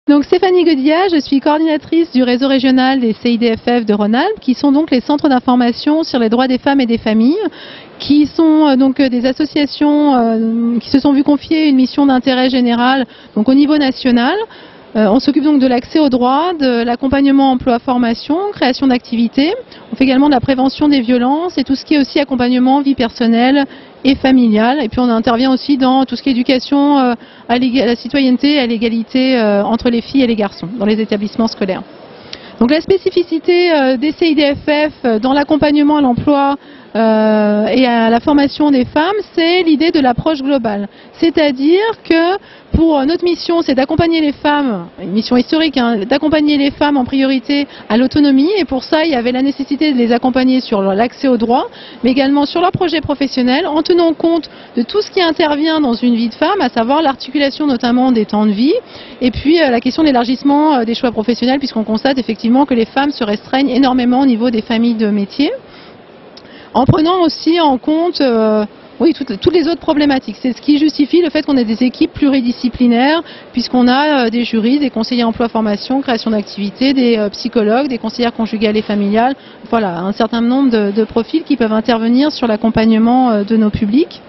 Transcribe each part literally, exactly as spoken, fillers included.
Donc Stéphanie Godilla, je suis coordinatrice du réseau régional des C I D F F de Rhône-Alpes, qui sont donc les centres d'information sur les droits des femmes et des familles, qui sont donc des associations euh, qui se sont vues confier une mission d'intérêt général donc au niveau national. Euh, on s'occupe donc de l'accès aux droits, de l'accompagnement emploi-formation, création d'activités. On fait également de la prévention des violences et tout ce qui est aussi accompagnement vie personnelle et familiale. Et puis on intervient aussi dans tout ce qui est éducation euh, à la citoyenneté et à l'égalité euh, entre les filles et les garçons dans les établissements scolaires. Donc la spécificité euh, des C I D F F dans l'accompagnement à l'emploi Euh, et à la formation des femmes, c'est l'idée de l'approche globale. C'est-à-dire que pour notre mission, c'est d'accompagner les femmes, une mission historique, hein, d'accompagner les femmes en priorité à l'autonomie. Et pour ça, il y avait la nécessité de les accompagner sur l'accès aux droits, mais également sur leur projet professionnel, en tenant compte de tout ce qui intervient dans une vie de femme, à savoir l'articulation notamment des temps de vie, et puis euh, la question de l'élargissement euh, des choix professionnels, puisqu'on constate effectivement que les femmes se restreignent énormément au niveau des familles de métiers, en prenant aussi en compte euh, oui, toutes, toutes les autres problématiques. C'est ce qui justifie le fait qu'on ait des équipes pluridisciplinaires, puisqu'on a euh, des juristes, des conseillers emploi-formation, création d'activités, des euh, psychologues, des conseillères conjugales et familiales, voilà, un certain nombre de, de profils qui peuvent intervenir sur l'accompagnement euh, de nos publics.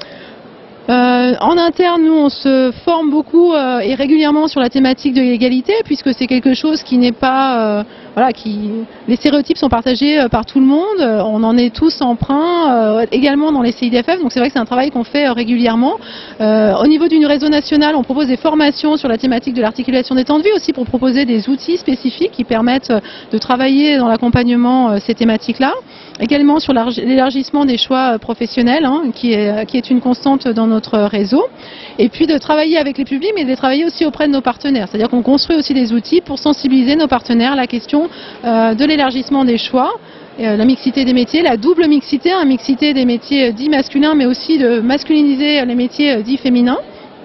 Euh, en interne, nous, on se forme beaucoup euh, et régulièrement sur la thématique de l'égalité, puisque c'est quelque chose qui n'est pas, euh, voilà, qui, les stéréotypes sont partagés euh, par tout le monde. Euh, on en est tous emprunts, euh, également dans les C I D F F. Donc c'est vrai que c'est un travail qu'on fait euh, régulièrement. Euh, au niveau du réseau national, on propose des formations sur la thématique de l'articulation des temps de vie, aussi pour proposer des outils spécifiques qui permettent euh, de travailler dans l'accompagnement euh, ces thématiques-là. Également sur l'élargissement des choix professionnels, hein, qui est, qui est une constante dans notre réseau. Et puis de travailler avec les publics, mais de travailler aussi auprès de nos partenaires. C'est-à-dire qu'on construit aussi des outils pour sensibiliser nos partenaires à la question euh, de l'élargissement des choix, euh, la mixité des métiers, la double mixité, hein, mixité des métiers dits masculins, mais aussi de masculiniser les métiers dits féminins.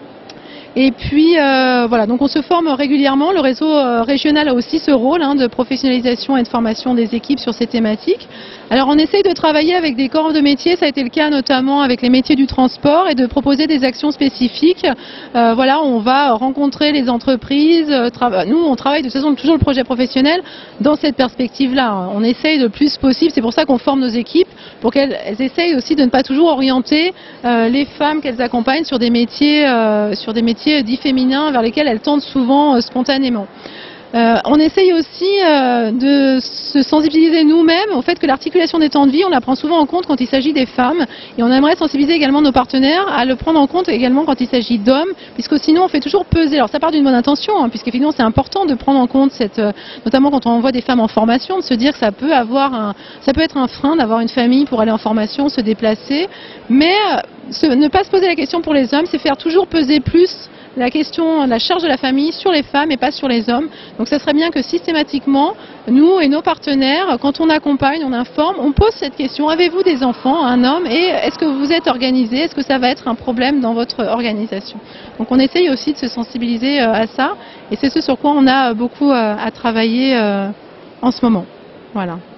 Et puis euh, voilà, donc on se forme régulièrement. Le réseau euh, régional a aussi ce rôle hein, de professionnalisation et de formation des équipes sur ces thématiques. Alors on essaye de travailler avec des corps de métiers, ça a été le cas notamment avec les métiers du transport, et de proposer des actions spécifiques. Euh, voilà, on va rencontrer les entreprises. Nous, on travaille de toute façon toujours le projet professionnel dans cette perspective-là. On essaye le plus possible, c'est pour ça qu'on forme nos équipes, pour qu'elles essayent aussi de ne pas toujours orienter euh, les femmes qu'elles accompagnent sur des métiers, euh, sur des métiers dits féminins vers lesquels elles tendent souvent euh, spontanément. Euh, on essaye aussi euh, de se sensibiliser nous-mêmes au fait que l'articulation des temps de vie, on la prend souvent en compte quand il s'agit des femmes, et on aimerait sensibiliser également nos partenaires à le prendre en compte également quand il s'agit d'hommes, puisque sinon on fait toujours peser. Alors ça part d'une bonne intention, hein, puisqu'effectivement c'est important de prendre en compte cette, euh, notamment quand on envoie des femmes en formation, de se dire que ça peut avoir un, ça peut être un frein d'avoir une famille pour aller en formation, se déplacer, mais euh, ce, ne pas se poser la question pour les hommes, c'est faire toujours peser plus la question, la charge de la famille sur les femmes et pas sur les hommes. Donc ça serait bien que systématiquement, nous et nos partenaires, quand on accompagne, on informe, on pose cette question: avez-vous des enfants, un homme, et est-ce que vous êtes organisé, est-ce que ça va être un problème dans votre organisation? Donc on essaye aussi de se sensibiliser à ça, et c'est ce sur quoi on a beaucoup à travailler en ce moment. Voilà.